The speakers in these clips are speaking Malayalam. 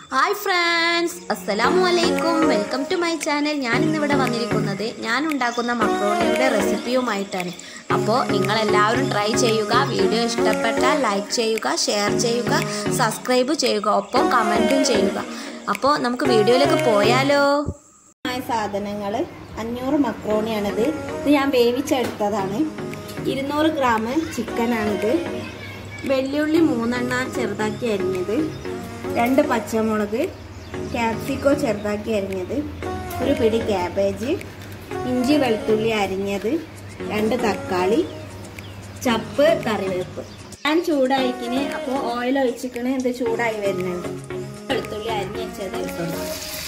ഹായ് ഫ്രണ്ട്സ്, അസ്സലാമു അലൈക്കും. Welcome to my channel. ഞാൻ ഇന്നിവിടെ വന്നിരിക്കുന്നത് ഞാൻ ഉണ്ടാക്കുന്ന മക്രോണിയുടെ റെസിപ്പിയുമായിട്ടാണ്. അപ്പോൾ നിങ്ങളെല്ലാവരും ട്രൈ ചെയ്യുക. വീഡിയോ ഇഷ്ടപ്പെട്ടാൽ ലൈക്ക് ചെയ്യുക, ഷെയർ ചെയ്യുക, സബ്സ്ക്രൈബ് ചെയ്യുക, ഒപ്പം കമൻറ്റും ചെയ്യുക. അപ്പോൾ നമുക്ക് വീഡിയോയിലേക്ക് പോയാലോ. സാധനങ്ങൾ 500 മക്രോണിയാണിത്. ഇത് ഞാൻ വേവിച്ചെടുത്തതാണ്. 200 ഗ്രാം ചിക്കനാണിത്. വെള്ളുള്ളി 3 എണ്ണം ചെറുതാക്കി അരിഞ്ഞത്, 2 പച്ചമുളക്, ക്യാപ്സിക്കോ ചെറുതാക്കി അരിഞ്ഞത്, ഒരു പിടി ക്യാബേജ്, ഇഞ്ചി വെളുത്തുള്ളി അരിഞ്ഞത്, 2 തക്കാളി, ചപ്പ്, കറിവേപ്പ്. ഞാൻ ചൂടായിക്കിന്. അപ്പോൾ ഓയിൽ ഒഴിച്ചിക്കണ്. ഇത് ചൂടായി വരുന്നുണ്ട്. വെളുത്തുള്ളി അരിഞ്ഞ് വെച്ചത് ഇട്ടുണ്ട്.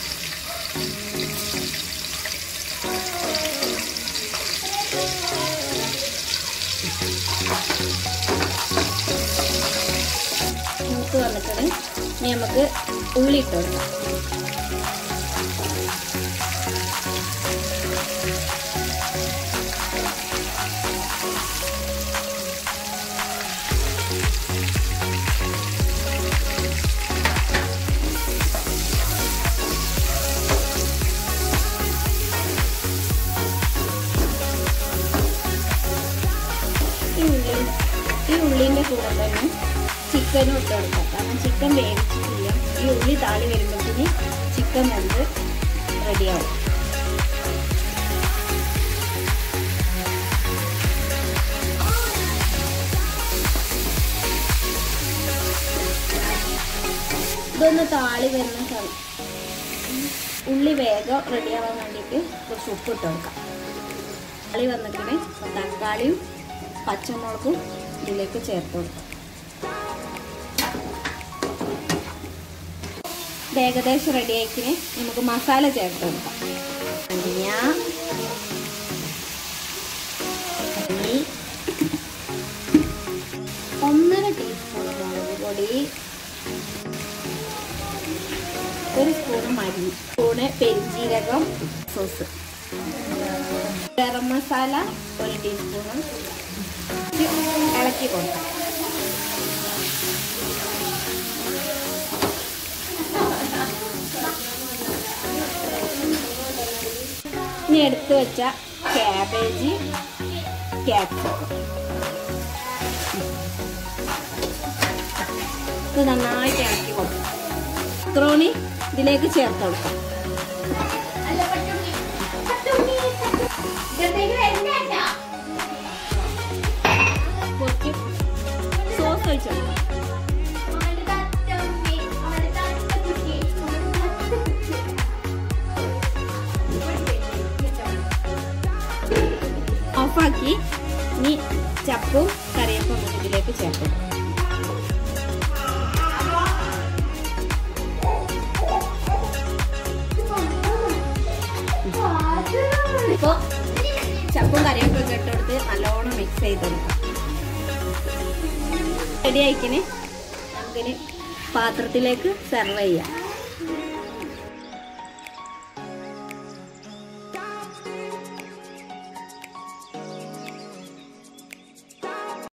മൂത്ത് വന്നിട്ട് ഇനി നമുക്ക് ഉള്ളി ഇട്ട് കൊടുക്കാം. ഈ ഉള്ളിൻ്റെ കൂടെ തന്നെ ചിക്കനും ഇട്ട് കൊടുക്കാം. കാരണം ചിക്കൻ വേവിച്ചിട്ടില്ല. ഈ ഉള്ളി താളി വരുമ്പോഴത്തേന് ചിക്കൻ വെന്ത് റെഡിയാവും. ഇതൊന്ന് താളി വരുന്ന സമയം ഉള്ളി വേഗം റെഡിയാവാൻ വേണ്ടിയിട്ട് കുറച്ച് ഉപ്പ് ഇട്ട് കൊടുക്കാം. താളി വന്നിട്ട് തക്കാളിയും പച്ചമുളകും ഇതിലേക്ക് ചേർത്ത് കൊടുക്കാം. ഏകദേശം റെഡി ആക്കിന് നമുക്ക് മസാല ചേർത്ത് കൊടുക്കാം. മഞ്ഞ, 1.5 ടീസ്പൂൺ മുളക് പൊടി, 1 സ്പൂൺ മല്ലി, സ്പൂണ് പെരിഞ്ജീരകം സോസ്, ഗരം മസാല 1 ടീസ്പൂൺ ഇളക്കി കൊടുക്കാം. ഇനി എടുത്തു വെച്ച ക്യാബേജ്, ക്യാപ്സിക്കം ഇത് നന്നായിട്ട് ഇളക്കി കൊടുക്കാം. മക്രോണി ഇതിലേക്ക് ചേർത്ത് കൊടുക്കാം. കുറച്ച് സോസ് ഒഴിച്ചു കൊടുക്കാം. ഓഫാക്കി ഇനി ചപ്പും കറിവേപ്പും ഇതിലേക്ക് ചേർത്ത്. ഇപ്പോൾ ചപ്പും കറിവേപ്പൊക്കെ ഇട്ടെടുത്ത് നല്ലോണം മിക്സ് ചെയ്തെടുക്കാം. റെഡി ആയിക്കിന് നമുക്കിനി പാത്രത്തിലേക്ക് സെർവ് ചെയ്യാം.